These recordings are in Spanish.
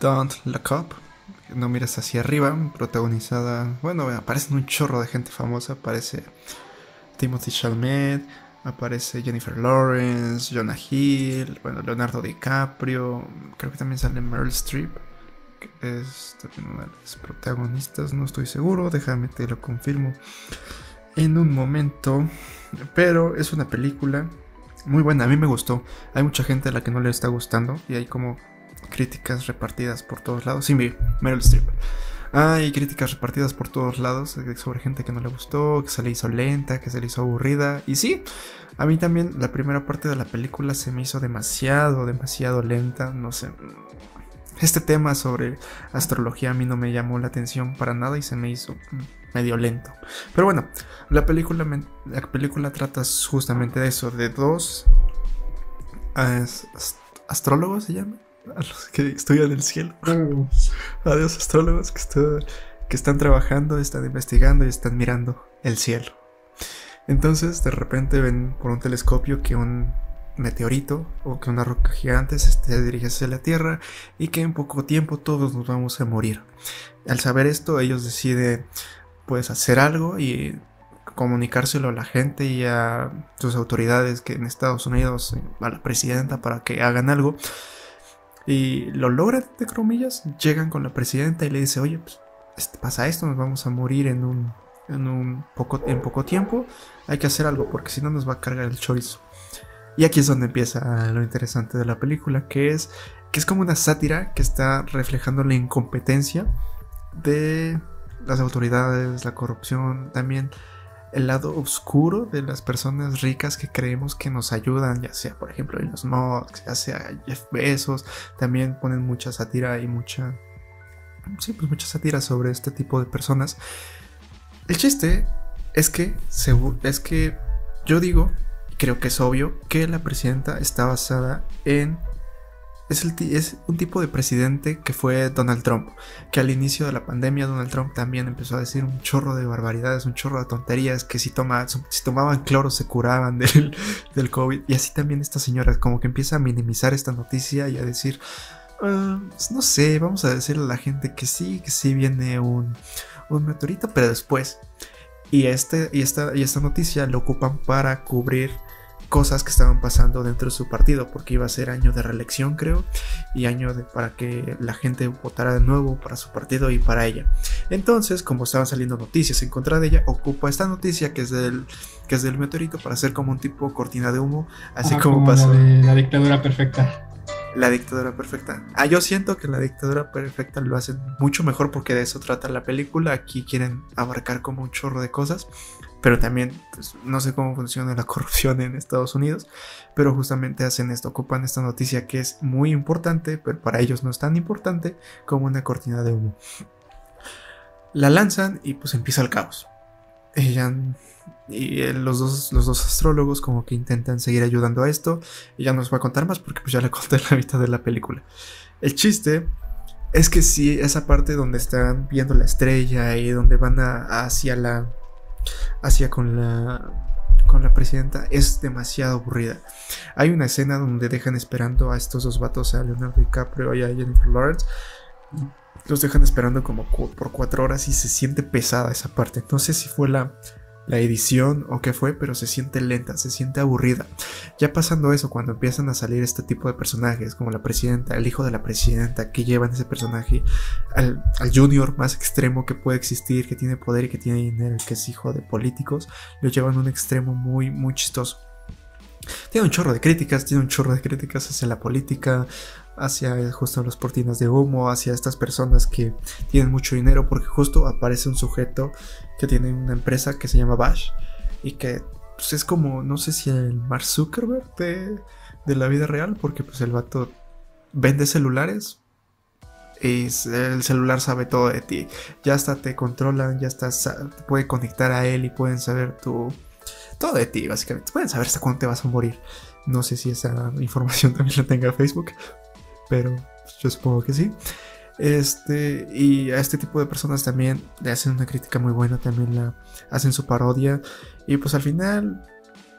Don't Look Up, no mires hacia arriba, protagonizada, bueno, aparecen un chorro de gente famosa, aparece Timothy Chalamet, aparece Jennifer Lawrence, Jonah Hill, bueno, Leonardo DiCaprio, creo que también sale Meryl Streep, que es también una de las protagonistas, no estoy seguro, déjame te lo confirmo en un momento, pero es una película muy buena, a mí me gustó, hay mucha gente a la que no le está gustando y hay como críticas repartidas por todos lados, sí, Meryl Streep. Hay críticas repartidas por todos lados sobre gente que no le gustó, que se le hizo lenta, que se le hizo aburrida. Y sí, a mí también la primera parte de la película se me hizo demasiado lenta. No sé. Este tema sobre astrología a mí no me llamó la atención para nada y se me hizo medio lento. Pero bueno, la película trata justamente de eso, de dos astrólogos, se llama, a los que estudian el cielo. Adiós, astrólogos que están trabajando, están investigando y están mirando el cielo. Entonces, de repente ven por un telescopio que un meteorito o que una roca gigante se dirige hacia la Tierra y que en poco tiempo todos nos vamos a morir. Al saber esto, ellos deciden pues hacer algo y comunicárselo a la gente y a sus autoridades que en Estados Unidos, a la presidenta, para que hagan algo. Y lo logran, de comillas, llegan con la presidenta y le dice, oye, pues pasa esto, nos vamos a morir en poco tiempo, hay que hacer algo porque si no nos va a cargar el chorizo. Y aquí es donde empieza lo interesante de la película, que es como una sátira que está reflejando la incompetencia de las autoridades, la corrupción, también el lado oscuro de las personas ricas que creemos que nos ayudan, ya sea por ejemplo Elon Musk, ya sea Jeff Bezos. También ponen mucha sátira y mucha sátira sobre este tipo de personas. El chiste es que yo digo, y creo que es obvio, que la presidenta está basada en es un tipo de presidente que fue Donald Trump, que al inicio de la pandemia Donald Trump también empezó a decir un chorro de barbaridades, un chorro de tonterías, que si tomaban cloro se curaban del COVID. Y así también esta señora como que empieza a minimizar esta noticia y a decir, pues no sé, vamos a decirle a la gente que sí viene un meteorito, pero después. Y esta noticia lo ocupan para cubrir cosas que estaban pasando dentro de su partido, porque iba a ser año de reelección, creo, y para que la gente votara de nuevo para su partido y para ella. Entonces, como estaban saliendo noticias en contra de ella, ocupa esta noticia que es del meteorito para hacer como un tipo cortina de humo, así como pasó la dictadura perfecta. La dictadura perfecta. Yo siento que la dictadura perfecta lo hacen mucho mejor porque de eso trata la película. Aquí quieren abarcar como un chorro de cosas, pero también pues, no sé cómo funciona la corrupción en Estados Unidos, pero justamente hacen esto, ocupan esta noticia que es muy importante, pero para ellos no es tan importante, como una cortina de humo. La lanzan y pues empieza el caos. Los dos astrólogos como que intentan seguir ayudando a esto. Y ya no os voy a contar más porque pues ya le conté la mitad de la película. El chiste es que sí, esa parte donde están viendo la estrella y donde van hacia con la presidenta es demasiado aburrida. Hay una escena donde dejan esperando a estos dos vatos, a Leonardo DiCaprio y a Jennifer Lawrence. Los dejan esperando como por 4 horas y se siente pesada esa parte. No sé si fue la edición o qué fue, pero se siente lenta, se siente aburrida. Ya pasando eso, cuando empiezan a salir este tipo de personajes como la presidenta, el hijo de la presidenta, que llevan ese personaje al junior más extremo que puede existir, que tiene poder y que tiene dinero, que es hijo de políticos, lo llevan a un extremo muy, muy chistoso. Tiene un chorro de críticas hacia la política, hacia justo los cortinas de humo, hacia estas personas que tienen mucho dinero, porque justo aparece un sujeto que tiene una empresa que se llama Bash y que pues, es como, no sé si el Mark Zuckerberg de la vida real, porque pues el vato vende celulares y el celular sabe todo de ti, ya hasta te controlan, te puede conectar a él y pueden saber todo de ti, básicamente. Pueden saber hasta cuándo te vas a morir. No sé si esa información también la tenga Facebook, pero yo supongo que sí. Y a este tipo de personas también le hacen una crítica muy buena, también hacen su parodia. Y pues al final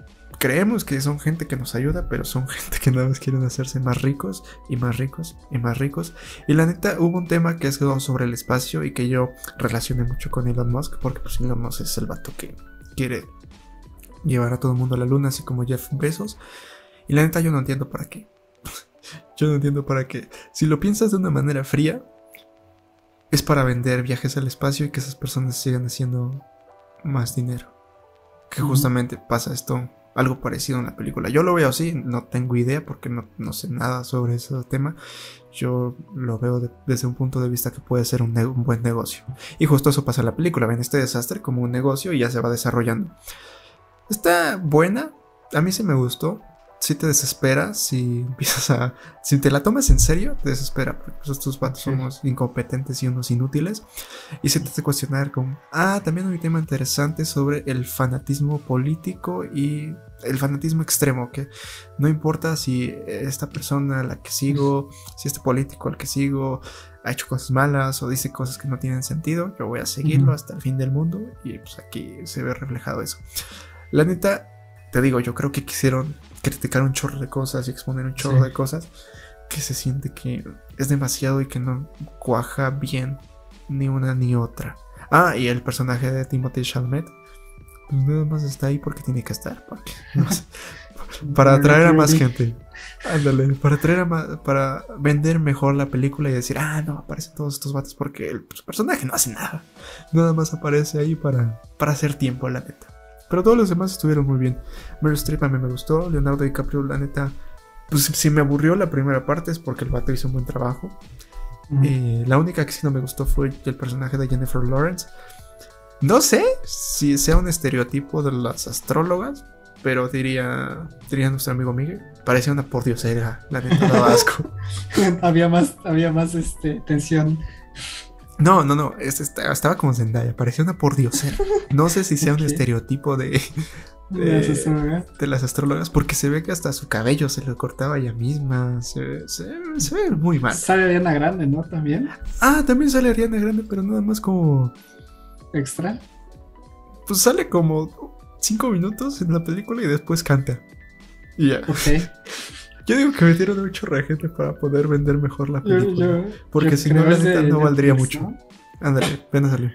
creemos que son gente que nos ayuda, pero son gente que nada más quieren hacerse más ricos y más ricos y más ricos. Y la neta, hubo un tema que es sobre el espacio y que yo relacioné mucho con Elon Musk, porque pues Elon Musk es el vato que quiere llevar a todo el mundo a la luna, así como Jeff Bezos. Y la neta, yo no entiendo para qué. Yo no entiendo para qué. Si lo piensas de una manera fría, es para vender viajes al espacio y que esas personas sigan haciendo más dinero. Que justamente pasa esto, algo parecido en la película. Yo lo veo así, no tengo idea porque no sé nada sobre ese tema. Yo lo veo desde un punto de vista que puede ser un buen negocio. Y justo eso pasa en la película. Ven este desastre como un negocio y ya se va desarrollando. Está buena, a mí sí me gustó. Si te desespera, si te la tomas en serio, te desespera, porque pues estos vatos somos incompetentes y unos inútiles. Y si te hace cuestionar como, también hay un tema interesante sobre el fanatismo político y el fanatismo extremo, que no importa si esta persona a la que sigo, si este político al que sigo ha hecho cosas malas o dice cosas que no tienen sentido, yo voy a seguirlo hasta el fin del mundo. Y pues aquí se ve reflejado eso. La neta, te digo, yo creo que quisieron criticar un chorro de cosas y exponer un chorro de cosas que se siente que es demasiado y que no cuaja bien ni una ni otra. Y el personaje de Timothée Chalamet pues nada más está ahí porque tiene que estar, porque, no sé, para atraer a más gente. Ándale, para vender mejor la película y decir, no, aparecen todos estos vatos porque el personaje no hace nada. Nada más aparece ahí para hacer tiempo, la neta. Pero todos los demás estuvieron muy bien. Meryl Streep a mí me gustó. Leonardo DiCaprio, la neta, pues si me aburrió la primera parte es porque el vato hizo un buen trabajo. La única que sí no me gustó fue el personaje de Jennifer Lawrence. No sé si sea un estereotipo de las astrólogas, pero diría nuestro amigo Miguel, parecía una pordiosera, la neta, daba asco. había más tensión. No, estaba como Zendaya, parecía una pordiosera. No sé si sea un estereotipo de las astrólogas, porque se ve que hasta su cabello se lo cortaba ella misma. Se ve muy mal. Sale Ariana Grande, ¿no? También. También sale Ariana Grande, pero nada más como extra. Pues sale como 5 minutos en la película y después canta. Y ya. Ok. Yo digo que metieron un chorro de gente para poder vender mejor la película. Porque si no, la neta no valdría mucho. ¿No? Ándale, ven a salir.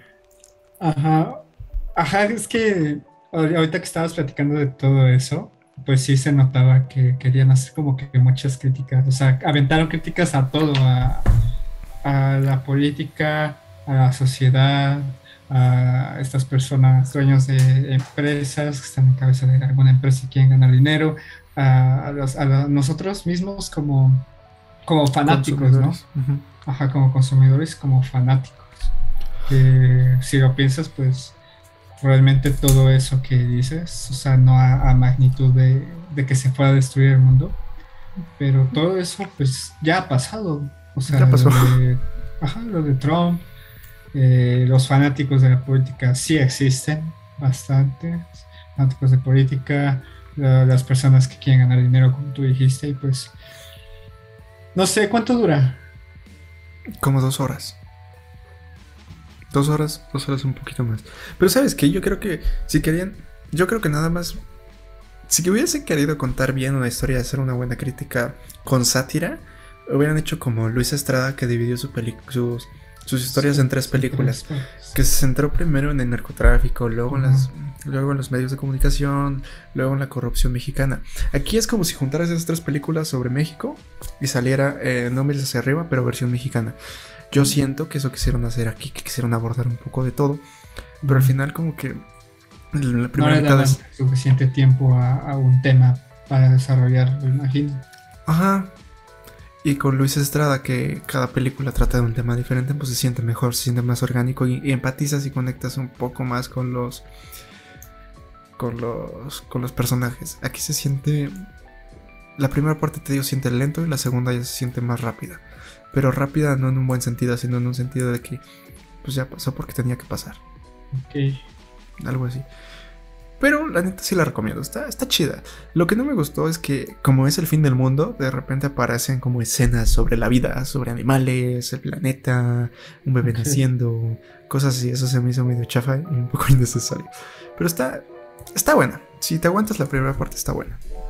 Ajá, es que ahorita que estabas platicando de todo eso, pues sí se notaba que querían hacer como que muchas críticas. O sea, aventaron críticas a todo, a la política, a la sociedad, a estas personas, dueños de empresas que están en cabeza de alguna empresa y quieren ganar dinero, a nosotros mismos como fanáticos, ¿no? Ajá, como consumidores, como fanáticos. Si lo piensas, pues realmente todo eso que dices, o sea, no a magnitud de que se pueda destruir el mundo, pero todo eso pues ya ha pasado. O sea, ya pasó. Lo de Trump, los fanáticos de la política sí existen bastante, fanáticos de política, las personas que quieren ganar dinero, como tú dijiste, y pues no sé cuánto dura. Como 2 horas. 2 horas un poquito más. Pero ¿sabes qué? Yo creo que si querían, yo creo que nada más, si hubiesen querido contar bien una historia, hacer una buena crítica con sátira, hubieran hecho como Luis Estrada, que dividió sus historias en 3 películas, que se centró primero en el narcotráfico, luego en los medios de comunicación, luego en la corrupción mexicana. Aquí es como si juntaras esas 3 películas sobre México y saliera No mires hacia arriba, pero versión mexicana. Yo siento que eso quisieron hacer aquí, que quisieron abordar un poco de todo, pero al final como que la primera no le daban suficiente tiempo a un tema para desarrollarlo, imagino. Ajá. Y con Luis Estrada, que cada película trata de un tema diferente, pues se siente mejor, se siente más orgánico y empatizas y conectas un poco más con los personajes. Aquí se siente, la primera parte te digo siente lento y la segunda ya se siente más rápida, pero rápida no en un buen sentido, sino en un sentido de que pues ya pasó porque tenía que pasar. Ok. Algo así. Pero la neta sí la recomiendo, está chida. Lo que no me gustó es que, como es el fin del mundo, de repente aparecen como escenas sobre la vida, sobre animales, el planeta, un bebé naciendo, cosas así. Eso se me hizo medio chafa y un poco innecesario. Pero está buena. Si te aguantas la primera parte está buena.